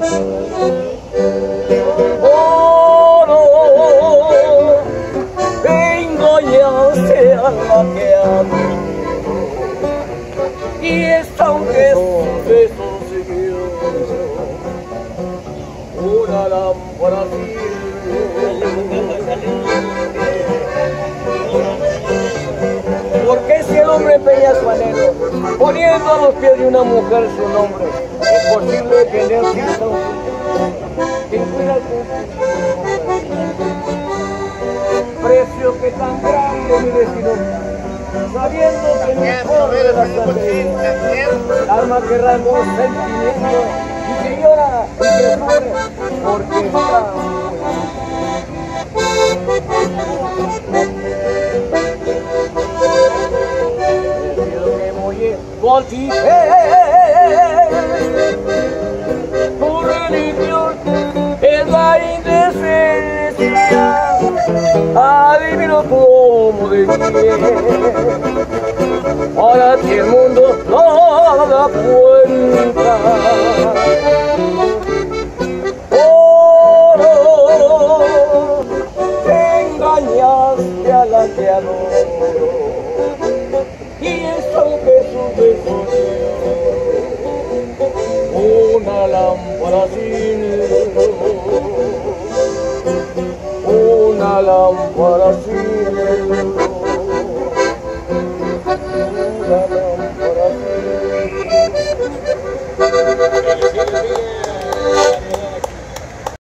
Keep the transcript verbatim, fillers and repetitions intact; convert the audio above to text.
Oh, no, engañaste a la que amo, y es aunque sus besos siguió una lámpara ciega. Porque si el hombre empeña su anhelo, poniendo a los pies de una mujer su nombre, es posible que en él sienta un que pueda precio que tan grande mi destino, sabiendo que no corre la sangre, el alma que rasga un sentimiento y que llora y que sufre porque está. Volti tu religión es la indecencia, adivino tu homo de bien, para ti el mundo no da cuenta. Oh, no, te engañaste a la que adoro, y es aunque sus besos una lámpara sin luz, una lámpara sin